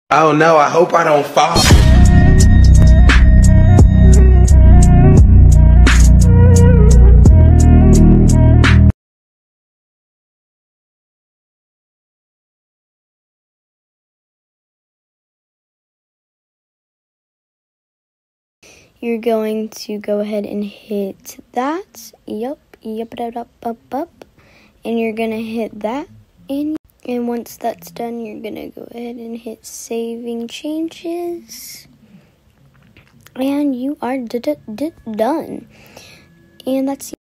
Oh no, I hope I don't fall. You're going to go ahead and hit that. Yup. And you're going to hit that. And once that's done, you're going to go ahead and hit saving changes. And you are done. And that's